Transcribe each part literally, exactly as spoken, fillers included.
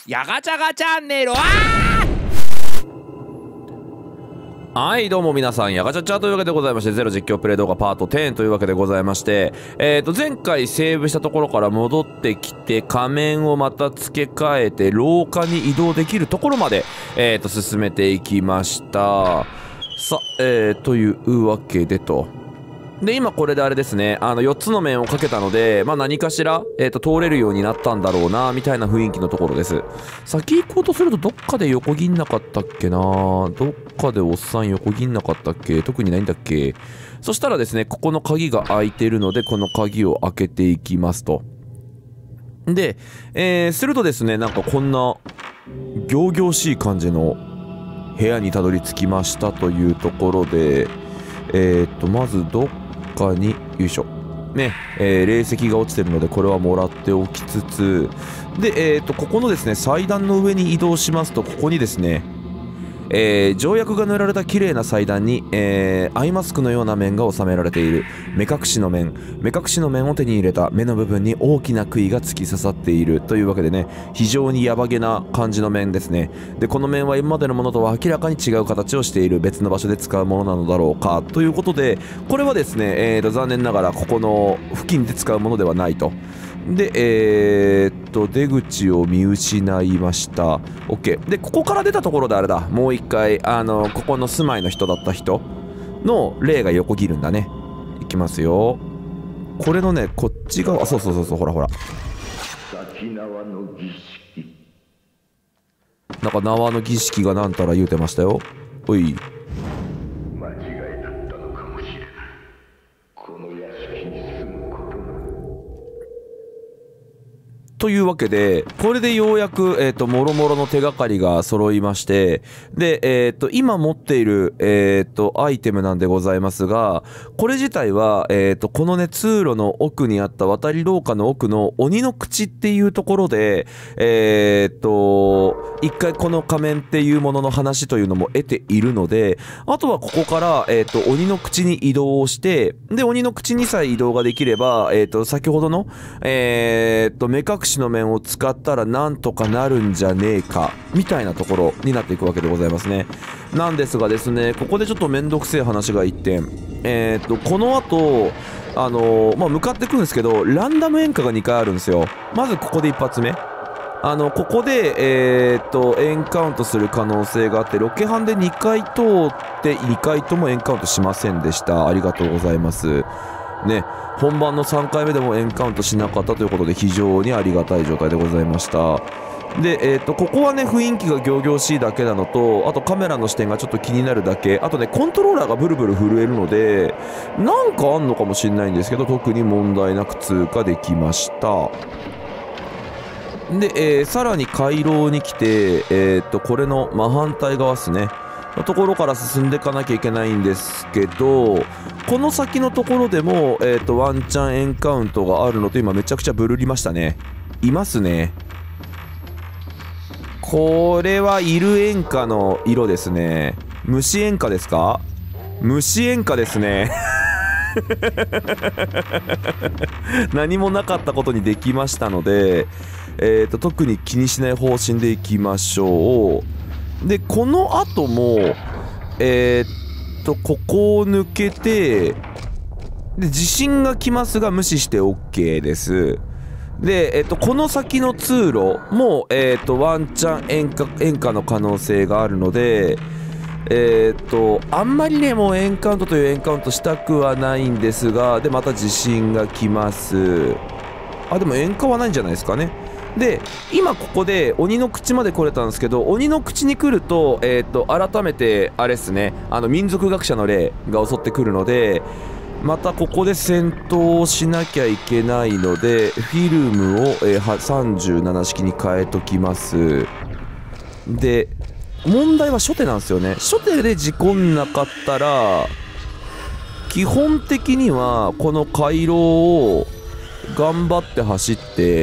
やがちゃがチャンネル。あはいどうも皆さん、やがちゃちゃというわけでございまして、ゼロ実況プレイ動画パートじゅうというわけでございまして、えっと前回セーブしたところから戻ってきて仮面をまた付け替えて廊下に移動できるところまで、えっと進めていきました。さえー、というわけでとで今これであれですね、あのよっつの面をかけたので、まあ何かしら、えーと通れるようになったんだろうなみたいな雰囲気のところです。先行こうとするとどっかで横切んなかったっけな、どっかでおっさん横切んなかったっけ、特にないんだっけ。そしたらですね、ここの鍵が開いてるのでこの鍵を開けていきますと。で、えー、するとですね、なんかこんな仰々しい感じの部屋にたどり着きましたというところで、えーとまずどっかによいしょね、えー、霊石が落ちてるのでこれはもらっておきつつで、えーとここのですね祭壇の上に移動しますと、ここにですね、えー、条約が塗られた綺麗な祭壇に、えー、アイマスクのような面が収められている。目隠しの面目隠しの面を手に入れた。目の部分に大きな杭が突き刺さっているというわけでね、非常にヤバげな感じの面ですね。でこの面は今までのものとは明らかに違う形をしている。別の場所で使うものなのだろうかということで、これはですね、えーと残念ながらここの付近で使うものではないと。で、えー、っと出口を見失いました。 OK でここから出たところであれだ、もう一回あのここの住まいの人だった人の霊が横切るんだね。いきますよ。これのねこっち側、あそうそうそうそう、ほらほらなんか縄の儀式がなんたら言うてましたよ。おい間違いだったのかもしれない。この屋敷に住むことのというわけで、これでようやく、えっと、もろもろの手がかりが揃いまして、で、えっと、今持っている、えっと、アイテムなんでございますが、これ自体は、えっと、このね、通路の奥にあった渡り廊下の奥の鬼の口っていうところで、えっと、一回この仮面っていうものの話というのも得ているので、あとはここから、えっと、鬼の口に移動をして、で、鬼の口にさえ移動ができれば、えっと、先ほどの、えっと、目隠しの面を使ったらなんとかなるんじゃねえかみたいなところになっていくわけでございますね。なんですがですね、ここでちょっとめんどくせえ話が一点、えー、っとこの後あのー、まあ向かってくるんですけど、ランダム演歌がにかいあるんですよ。まずここで一発目、あのここでえー、っとエンカウントする可能性があって、ロケハンでにかい通ってにかいともエンカウントしませんでした。ありがとうございますね。本番のさんかいめでもエンカウントしなかったということで非常にありがたい状態でございました。で、えーとここはね雰囲気が仰々しいだけなのと、あとカメラの視点がちょっと気になるだけ、あとねコントローラーがブルブル震えるのでなんかあんのかもしれないんですけど、特に問題なく通過できました。で、えー、さらに回廊に来て、えーとこれの真反対側ですねのところから進んでいかなきゃいけないんですけど、この先のところでも、えーとワンチャンエンカウントがあるのと、今めちゃくちゃブルりましたね。いますね。これはいる演歌の色ですね。虫演歌ですか？虫演歌ですね。何もなかったことにできましたので、えーと特に気にしない方針でいきましょう。でこの後もえー、っとここを抜けて、で地震が来ますが無視して OK です。で、えー、っとこの先の通路も、えー、っとワンチャン演歌、演歌の可能性があるので、えー、っとあんまりねもうエンカウントというエンカウントしたくはないんですが、でまた地震が来ます。あでもエンカはないんじゃないですかね。で今ここで鬼の口まで来れたんですけど、鬼の口に来ると、えー、と改めてあれですね、あの民族学者の霊が襲ってくるので、またここで戦闘をしなきゃいけないのでフィルムを、えー、さんじゅうなな式に変えときます。で問題は初手なんですよね。初手で事故んなかったら基本的にはこの回廊を頑張って走って、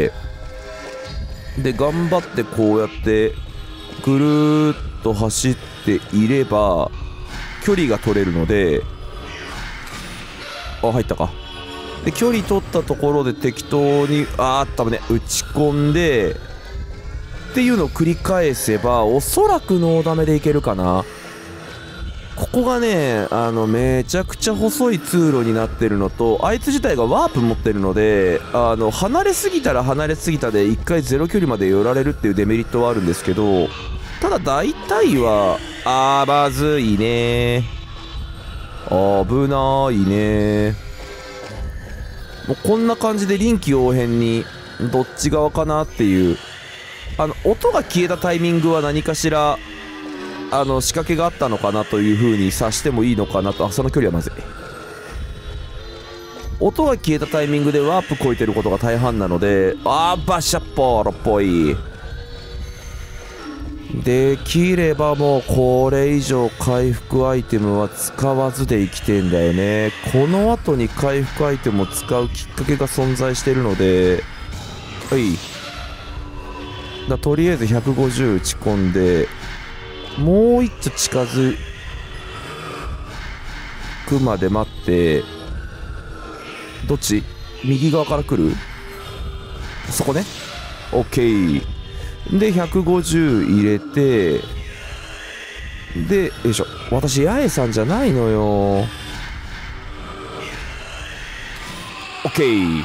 で頑張ってこうやってぐるーっと走っていれば距離が取れるので、あ入ったか。で距離取ったところで適当にあー多分ね打ち込んでっていうのを繰り返せばおそらくノーダメでいけるかな。ここがね、あのめちゃくちゃ細い通路になってるのと、あいつ自体がワープ持ってるので、あの離れすぎたら離れすぎたで一回ゼロ距離まで寄られるっていうデメリットはあるんですけど、ただ大体はあーまずいね、危ないね。もうこんな感じで臨機応変にどっち側かなっていう、あの音が消えたタイミングは何かしらあの仕掛けがあったのかなという風に察してもいいのかなと。あ、その距離はまずい。音が消えたタイミングでワープ超えてることが大半なので、あーバシャッポーロっぽい。できればもうこれ以上回復アイテムは使わずで生きてんだよね。この後に回復アイテムを使うきっかけが存在してるので、はいだ、とりあえずひゃくごじゅう打ち込んで、もう一丁近づくまで待って、どっち？右側から来る？そこね。 OK でひゃくごじゅう入れて、でよいしょ。私八重さんじゃないのよ。 OK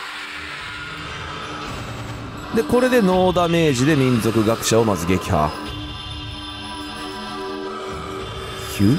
でこれでノーダメージで民族学者をまず撃破。ヒュ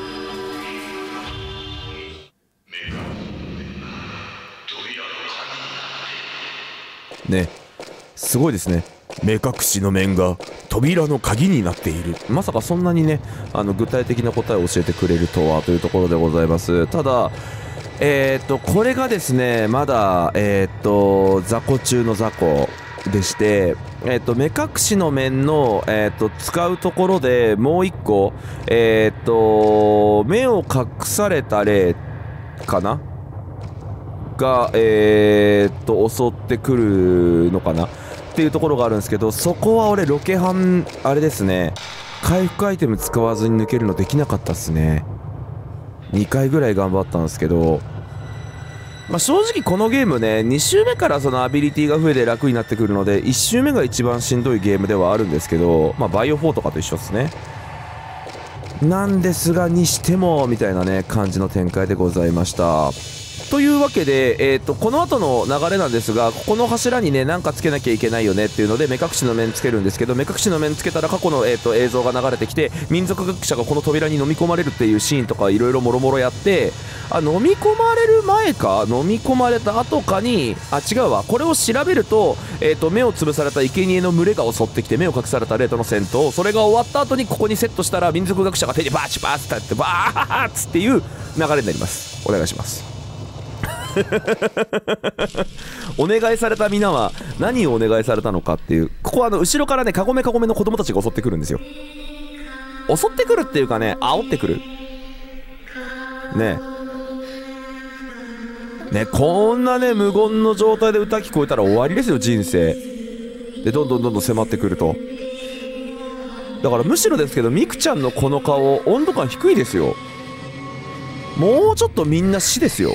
ね、すごいですね。目隠しの面が扉の鍵になっている。まさかそんなにね、あの具体的な答えを教えてくれるとはというところでございます。ただえー、っとこれがですね、まだえー、っと雑魚中の雑魚でして、えー、と目隠しの面の、えー、と使うところでもう一個、えー、と目を隠された霊かなが、えー、と襲ってくるのかなっていうところがあるんですけど、そこは俺ロケハンあれですね、回復アイテム使わずに抜けるのできなかったっすね。にかいぐらい頑張ったんですけど、まあ、正直このゲームね、に周目からそのアビリティが増えて楽になってくるので、いち周目が一番しんどいゲームではあるんですけど、まあバイオフォーとかと一緒ですね。なんですがにしてもみたいなね感じの展開でございました。というわけで、えー、とこの後の流れなんですが、ここの柱にね何かつけなきゃいけないよねっていうので目隠しの面つけるんですけど、目隠しの面つけたら過去の、えー、と映像が流れてきて、民族学者がこの扉に飲み込まれるっていうシーンとかいろいろもろもろやって、あ飲み込まれる前か飲み込まれた後かに、あ違うわ、これを調べると、えー、と目を潰された生贄の群れが襲ってきて目を隠された霊との戦闘、それが終わった後にここにセットしたら民族学者が手にバーチバーチってバーッつっていう流れになります。お願いしますお願いされた皆は何をお願いされたのかっていう、ここはあの後ろからねカゴメカゴメの子供たちが襲ってくるんですよ。襲ってくるっていうかね、煽ってくるねえね、こんなね無言の状態で歌聞こえたら終わりですよ人生で。どんどんどんどん迫ってくると、だからむしろですけどミクちゃんのこの顔温度感低いですよ。もうちょっとみんな死ですよ。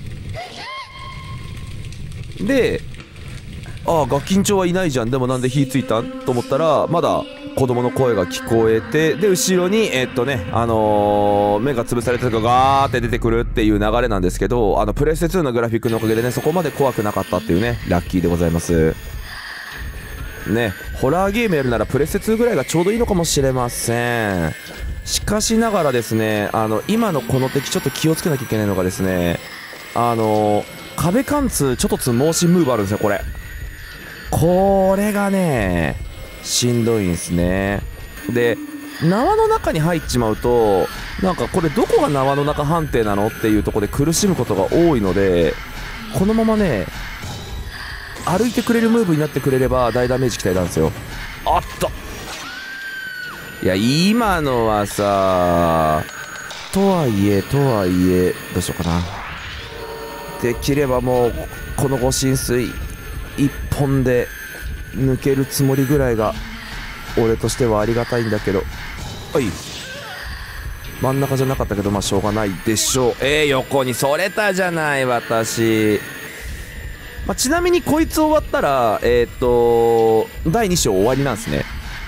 で、ああガキンチョはいないじゃん、でもなんで火ついたんと思ったら、まだ子供の声が聞こえて、で後ろにえー、っとねあのー、目が潰されたとかガーって出てくるっていう流れなんですけど、あのプレステツーのグラフィックのおかげでねそこまで怖くなかったっていうね、ラッキーでございますね。ホラーゲームやるならプレステツーぐらいがちょうどいいのかもしれません。しかしながらですね、あの今のこの敵ちょっと気をつけなきゃいけないのがですね、あのー壁貫通ちょっとつ猛進ムーブあるんですよ。これこれがねしんどいんですね。で縄の中に入っちまうと、なんかこれどこが縄の中判定なのっていうところで苦しむことが多いので、このままね歩いてくれるムーブになってくれれば大ダメージ期待なんですよ。あっと、いや今のはさ、とはいえとはいえどうしようかな。できればもうこのご浸水一本で抜けるつもりぐらいが俺としてはありがたいんだけど、はい真ん中じゃなかったけどまあしょうがないでしょう。えー、横にそれたじゃない私。 まあ、ちなみにこいつ終わったらえっとだいに章終わりなんですね。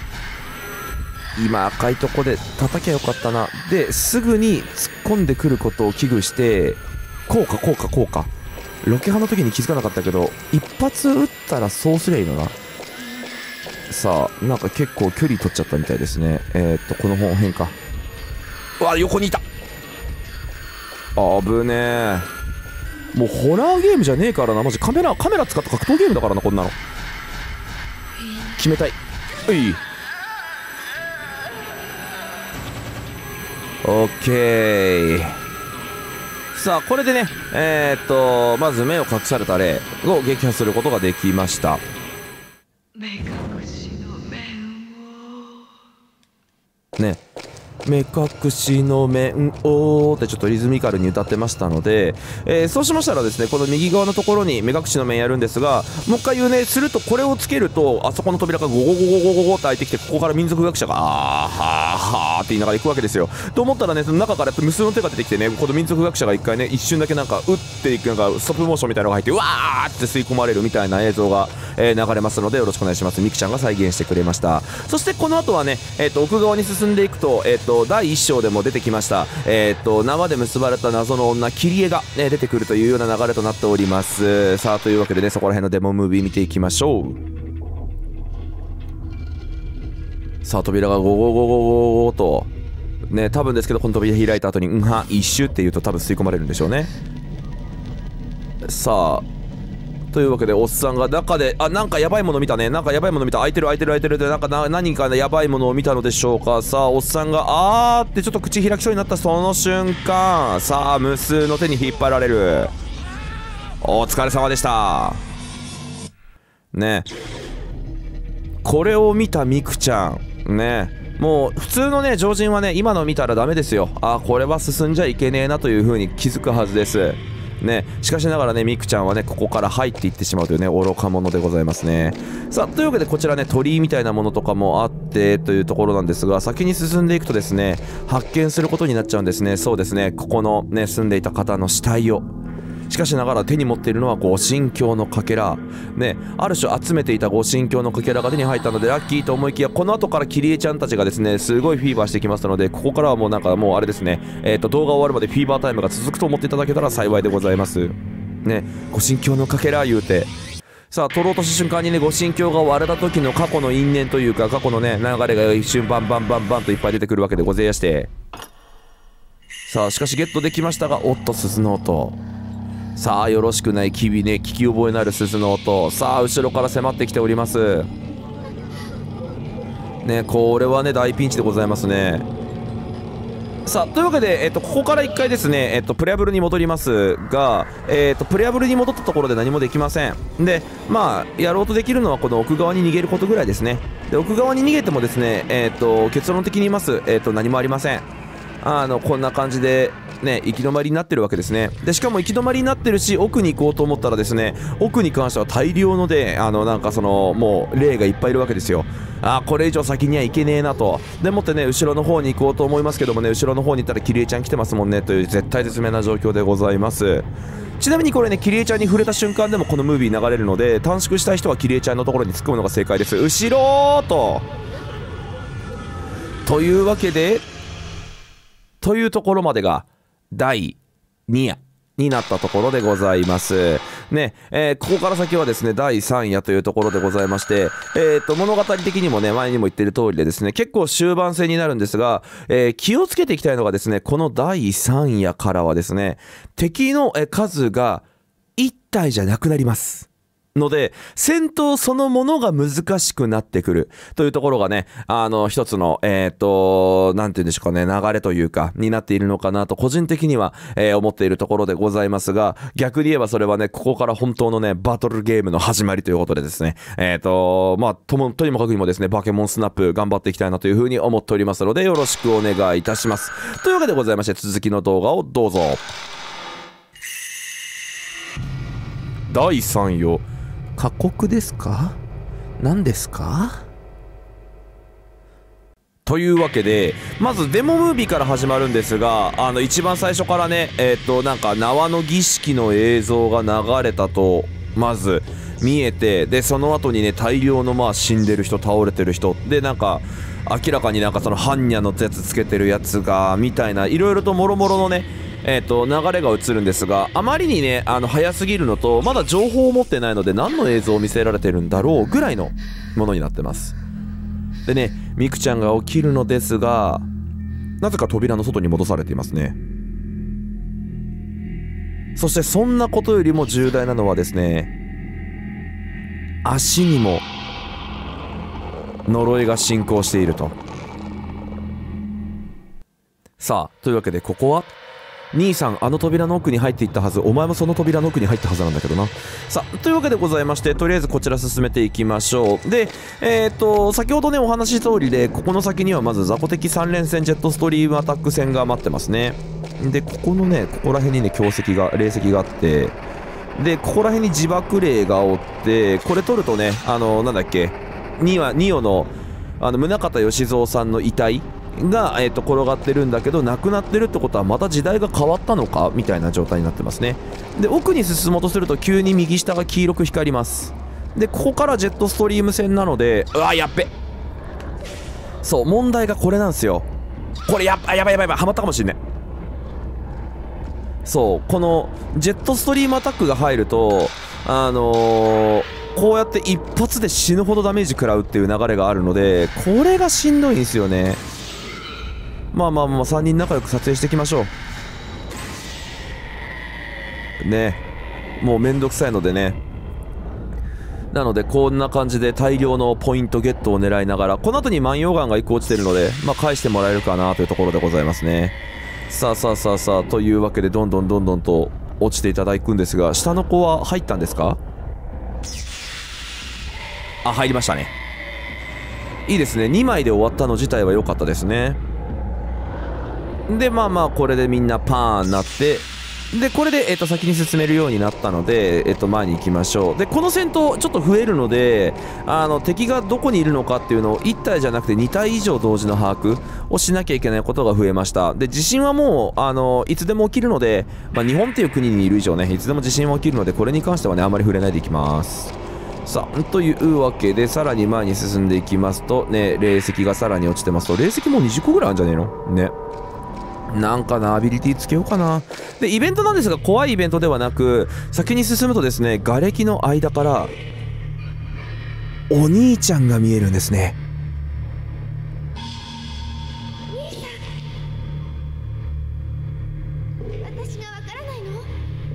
今赤いとこで叩きゃよかったな。ですぐに突っ込んでくることを危惧して、こうかこうかこうか、ロケハンの時に気づかなかったけど一発撃ったらそうすりゃいいのな。さあなんか結構距離取っちゃったみたいですね。えー、っとこの辺か。うわ横にいた。あぶねえ。もうホラーゲームじゃねえからな。マジカメラカメラ使った格闘ゲームだからな。こんなの決めたい。ういオッケー。さあこれでねえー、っとまず目を隠された霊を撃破することができました。目隠しの面をね、目隠しの面をってちょっとリズミカルに歌ってましたので、えー、そうしましたらですねこの右側のところに目隠しの面やるんですが、もう一回言うね、するとこれをつけるとあそこの扉がゴゴゴゴゴゴゴって開いてきて、ここから民族学者があーはーはーって言いながら行くわけですよ。と思ったらね、その中から無数の手が出てきてね、この民族学者が一回ね一瞬だけなんか打っていくなんかストップモーションみたいなのが入ってうわーって吸い込まれるみたいな映像が、えー、流れますのでよろしくお願いします。ミクちゃんが再現してくれました。そしてこの後はね、えー、と奥側に進んでいくと、えー、とだいいっ章でも出てきました、えー、と縄で結ばれた謎の女キリエが、ね、出てくるというような流れとなっております。さあというわけでね、そこら辺のデモムービー見ていきましょう。さあ扉がゴゴゴゴゴゴとね、多分ですけどこの扉開いた後にうんは一周っていうと多分吸い込まれるんでしょうね。さあというわけでおっさんが中であなんかやばいもの見たね。なんかやばいもの見た。開いてる開いてる開いてるでなんかな何かやばいものを見たのでしょうか。さあおっさんがあーってちょっと口開きそうになったその瞬間、さあ無数の手に引っ張られる。お疲れ様でしたね。これを見たミクちゃんね、もう普通のね常人はね今の見たらダメですよ。あこれは進んじゃいけねえなという風に気づくはずですね。しかしながらねミクちゃんはねここから入っていってしまうというね愚か者でございますね。さあというわけでこちらね鳥居みたいなものとかもあってというところなんですが、先に進んでいくとですね発見することになっちゃうんですね。そうですね、ここのね住んでいた方の死体を。しかしながら手に持っているのは御神教のかけらね、ある種集めていた御神教のかけらが手に入ったのでラッキーと思いきや、この後からキリエちゃんたちがですねすごいフィーバーしてきますので、ここからはもうなんかもうあれですね、えーと動画終わるまでフィーバータイムが続くと思っていただけたら幸いでございますね。御神教のかけら言うてさあ取ろうとした瞬間にね御神教が割れた時の過去の因縁というか過去のね流れが一瞬バンバンバンバンといっぱい出てくるわけでございまして、さあしかしゲットできましたが、おっと鈴の音。さあよろしくない機微ね、聞き覚えのある鈴の音。さあ後ろから迫ってきておりますね。これはね大ピンチでございますね。さあというわけで、えっと、ここからいっかいですね、えっと、プレアブルに戻りますが、えっと、プレアブルに戻ったところで何もできません。でまあやろうとできるのはこの奥側に逃げることぐらいですね。で奥側に逃げてもですね、えっと、結論的に言います、えっと、何もありません。あのこんな感じでね行き止まりになってるわけですね。でしかも行き止まりになってるし、奥に行こうと思ったらですね奥に関しては大量のであのなんかそのもう霊がいっぱいいるわけですよ。あーこれ以上先には行けねえなと。でもってね後ろの方に行こうと思いますけどもね、後ろの方に行ったらキリエちゃん来てますもんねという絶対絶命な状況でございます。ちなみにこれねキリエちゃんに触れた瞬間でもこのムービー流れるので、短縮したい人はキリエちゃんのところに突っ込むのが正解です。後ろーとというわけでというところまでがだいに夜になったところでございますね。えー、ここから先はですねだいさん夜というところでございまして、えー、と物語的にもね前にも言っている通りでですね結構終盤戦になるんですが、えー、気をつけていきたいのがですねこのだいさん夜からはですね敵の数がいち体じゃなくなりますので戦闘そのものが難しくなってくるというところがねあの一つのえっとなんて言うんでしょうかね流れというかになっているのかなと個人的には、えー、思っているところでございますが、逆に言えばそれはねここから本当のねバトルゲームの始まりということでですねえっとまあともとにもかくにもですねバケモンスナップ頑張っていきたいなというふうに思っておりますのでよろしくお願いいたします。というわけでございまして続きの動画をどうぞ。だいさん夜過酷ですか？何ですか？というわけでまずデモムービーから始まるんですが、あの一番最初からねえっとなんか縄の儀式の映像が流れたとまず見えて、でその後にね大量のまあ死んでる人、倒れてる人で、なんか明らかになんかその般若のやつつけてるやつがみたいな、いろいろともろもろのねえーと流れが映るんですが、あまりにねあの早すぎるのと、まだ情報を持ってないので何の映像を見せられてるんだろうぐらいのものになってます。でね、ミクちゃんが起きるのですが、なぜか扉の外に戻されていますね。そしてそんなことよりも重大なのはですね、足にも呪いが進行していると。さあというわけで、ここは兄さんあの扉の奥に入っていったはず、お前もその扉の奥に入ったはずなんだけどな。さあというわけでございまして、とりあえずこちら進めていきましょう。でえー、っと先ほどねお話し通りで、ここの先にはまず雑魚敵さん連戦ジェットストリームアタック戦が待ってますね。でここのねここら辺にね強石が霊石があって、でここら辺に自爆霊がおって、これ取るとねあのなんだっけニワニオのあの宗像義蔵さんの遺体が、えー、と転がってるんだけど、なくなってるってことはまた時代が変わったのかみたいな状態になってますね。で奥に進もうとすると急に右下が黄色く光ります。でここからジェットストリーム戦なので、うわやっべ、そう問題がこれなんですよ。これやっばやばいやばいやばい、はまったかもしんない。そうこのジェットストリームアタックが入るとあのー、こうやって一発で死ぬほどダメージ食らうっていう流れがあるので、これがしんどいんですよね。まあまあまあさんにん仲良く撮影していきましょうね。もうめんどくさいのでね。なのでこんな感じで大量のポイントゲットを狙いながら、この後に万葉眼がいっこ落ちてるので、まあ返してもらえるかなというところでございますね。さあさあさあさあ、というわけでどんどんどんどんと落ちていただくんですが、下の子は入ったんですか？あ、入りましたね。いいですね。にまいで終わったの自体は良かったですね。でまあまあこれでみんなパーンなって、でこれで、えー、と先に進めるようになったので、えー、と前に行きましょう。でこの戦闘ちょっと増えるので、あの敵がどこにいるのかっていうのをいち体じゃなくてに体以上同時の把握をしなきゃいけないことが増えました。で地震はもうあのいつでも起きるので、まあ、日本っていう国にいる以上ねいつでも地震は起きるので、これに関してはねあんまり触れないでいきます。さあというわけでさらに前に進んでいきますとね、霊石がさらに落ちてますと、霊石もうにじゅっこぐらいあるんじゃねえのね。なんかなアビリティつけようかな。でイベントなんですが、怖いイベントではなく、先に進むとですね、瓦礫の間からお兄ちゃんが見えるんですね。 私がわからないの？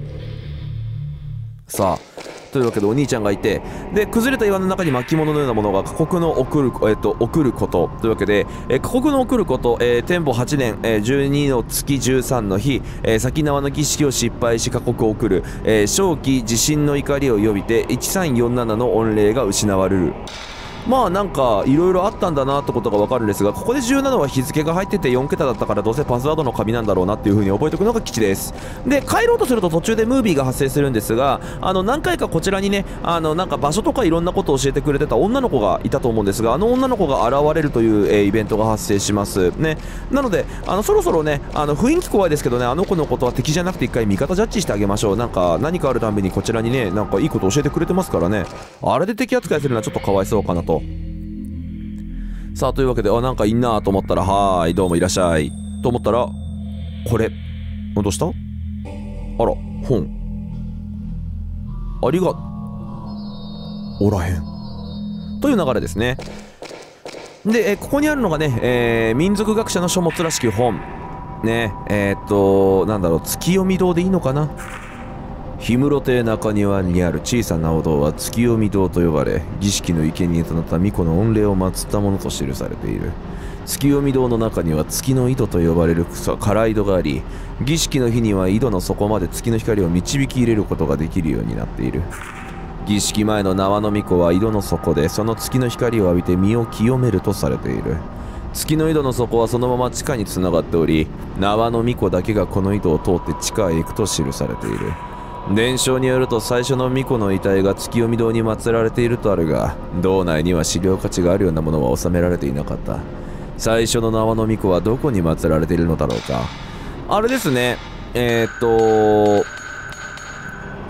さあというわけでお兄ちゃんがいて、で崩れた岩の中に巻物のようなものが過酷の送る、えっと、送ることというわけで、えー、過酷の送ること、えー、天保はちねん、えー、じゅうにの月じゅうさんの日、えー、先縄の儀式を失敗し過酷を送る、えー、正気地震の怒りを呼びていちさんよんななの御礼が失われる。まあなんかいろいろあったんだなってことが分かるんですが、ここで重要なのは日付が入っててよんけただったから、どうせパスワードの紙なんだろうなっていう風に覚えておくのが基地です。で帰ろうとすると途中でムービーが発生するんですが、あの何回かこちらにねあのなんか場所とかいろんなことを教えてくれてた女の子がいたと思うんですが、あの女の子が現れるという、えー、イベントが発生しますね。なのであのそろそろねあの雰囲気怖いですけどね、あの子のことは敵じゃなくて一回味方ジャッジしてあげましょう。なんか何かあるたんびにこちらにねなんかいいこと教えてくれてますからね、あれで敵扱いするのはちょっとかわいそうかなと。さあというわけで、あなんかいんなと思ったら、はーいどうもいらっしゃいと思ったら、これどうした？あら本ありがおらへんという流れですね。で、えここにあるのがね、えー、民族学者の書物らしき本ね、えー、っとなんだろう、月読み堂でいいのかな。氷室亭中庭にある小さなお堂は月読み堂と呼ばれ、儀式の生贄となった巫女の御礼を祀ったものと記されている。月読み堂の中には月の井戸と呼ばれる空井戸があり、儀式の日には井戸の底まで月の光を導き入れることができるようになっている。儀式前の縄の巫女は井戸の底でその月の光を浴びて身を清めるとされている。月の井戸の底はそのまま地下につながっており、縄の巫女だけがこの井戸を通って地下へ行くと記されている。伝承によると最初の巫女の遺体が月読み堂に祀られているとあるが、堂内には資料価値があるようなものは収められていなかった。最初の縄の巫女はどこに祀られているのだろうか。あれですね、えー、っといっ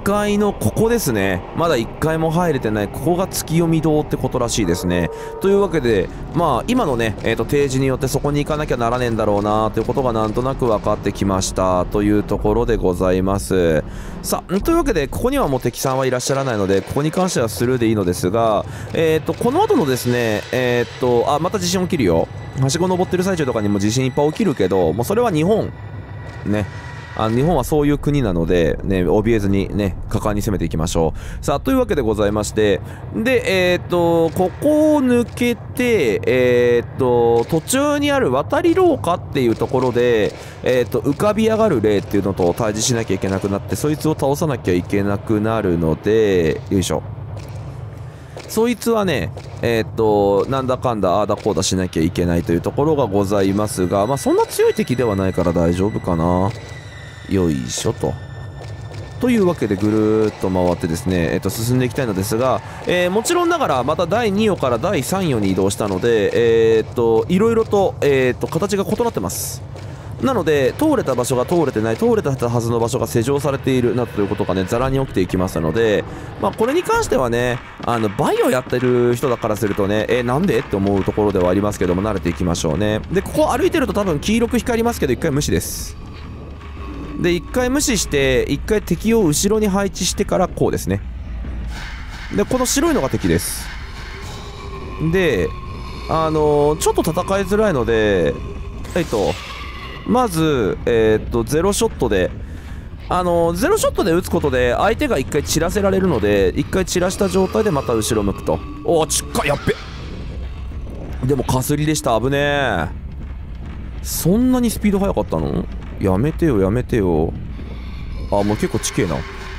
かいのここですね。まだいっかいも入れてない、ここが月読み堂ってことらしいですね。というわけで、まあ今のね、えーと提示によってそこに行かなきゃならねえんだろうなということがなんとなく分かってきましたというところでございます。さあ、というわけでここにはもう敵さんはいらっしゃらないので、ここに関してはスルーでいいのですが、えーとこの後のですね、えーとあまた地震起きるよ。はしご登ってる最中とかにも地震いっぱい起きるけど、もうそれは日本ね、あの日本はそういう国なので、ね、怯えずにね、果敢に攻めていきましょう。さあ、というわけでございまして、で、えっと、ここを抜けて、えっと、途中にある渡り廊下っていうところで、えっと、浮かび上がる霊っていうのと対峙しなきゃいけなくなって、そいつを倒さなきゃいけなくなるので、よいしょ。そいつはね、えっと、なんだかんだ、ああだこうだしなきゃいけないというところがございますが、まあ、そんな強い敵ではないから大丈夫かな。よいしょと。というわけでぐるーっと回ってですね、えっと、進んでいきたいのですが、えー、もちろんながらまただいによからだいさんよに移動したので、えー、っと、いろいろと、えー、っと、形が異なってます。なので、通れた場所が通れてない、通れたはずの場所が施錠されているなどということがね、ざらに起きていきますので、まあ、これに関してはね、あの、バイオやってる人だからするとね、えー、なんでって思うところではありますけども、慣れていきましょうね。で、ここ歩いてると多分黄色く光りますけど、一回無視です。で、一回無視して、一回敵を後ろに配置してからこうですね。で、この白いのが敵です。で、あのー、ちょっと戦いづらいので、えっと、まず、えー、っと、ゼロショットで、あのー、ゼロショットで撃つことで、相手が一回散らせられるので、一回散らした状態でまた後ろ向くと。おー、ちっか、やっべ。でも、かすりでした。危ねえ。そんなにスピード速かったの？やめてよ、やめてよ。あ、もう結構ちけえな。う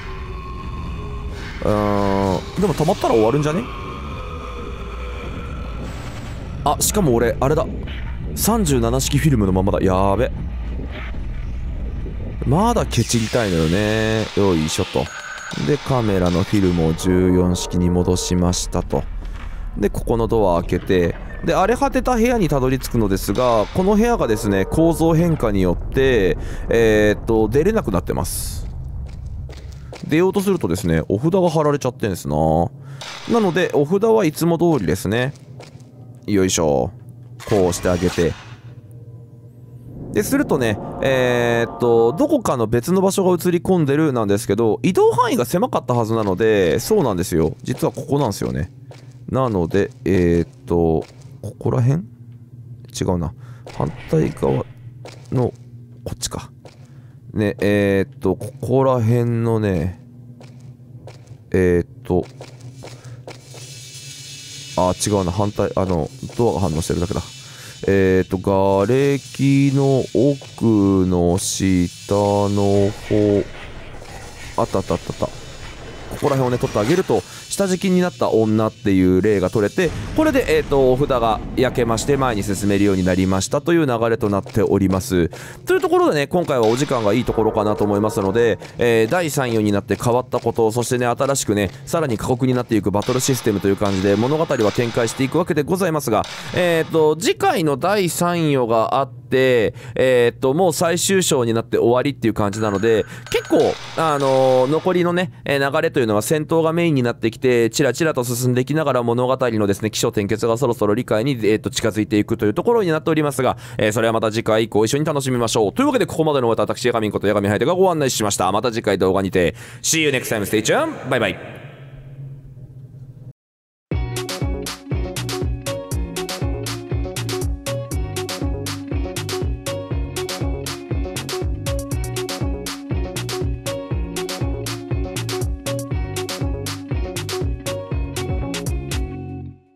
ーん、でも溜まったら終わるんじゃね？あ、しかも俺、あれだ。さんじゅうなな式フィルムのままだ。やーべ。まだケチりたいのよね。よいしょと。で、カメラのフィルムをじゅうよん式に戻しましたと。で、ここのドア開けて、で、荒れ果てた部屋にたどり着くのですが、この部屋がですね、構造変化によって、えー、っと、出れなくなってます。出ようとするとですね、お札が貼られちゃってんですな。なので、お札はいつも通りですね。よいしょ。こうしてあげて。で、するとね、えー、っと、どこかの別の場所が映り込んでるなんですけど、移動範囲が狭かったはずなので、そうなんですよ。実はここなんですよね。なので、えー、っと、ここら辺？違うな。反対側の、こっちか。ね、えー、っと、ここら辺のね、えー、っと、あ、違うな。反対、あの、ドアが反応してるだけだ。えー、っと、瓦礫の奥の下の方、あったあったあったあった。ここら辺をね、取ってあげると、下敷きになった女っていう例が取れて、これで、えっと、お札が焼けまして前に進めるようになりましたという流れとなっております。というところでね、今回はお時間がいいところかなと思いますので、えー、だいさんよになって変わったこと、そしてね、新しくね、さらに過酷になっていくバトルシステムという感じで物語は展開していくわけでございますが、えっと、次回のだいさんよがあって、えっと、もう最終章になって終わりっていう感じなので、結構、あのー、残りのね、流れというのは戦闘がメインになってきて、チラチラと進んでいきながら物語のですね、起承転結がそろそろ理解に、えー、と近づいていくというところになっておりますが、えー、それはまた次回以降一緒に楽しみましょう。というわけで、ここまでの私、ヤガミンことヤガミハイテがご案内しました。また次回動画にて、See you next time, stay tuned! バイバイ。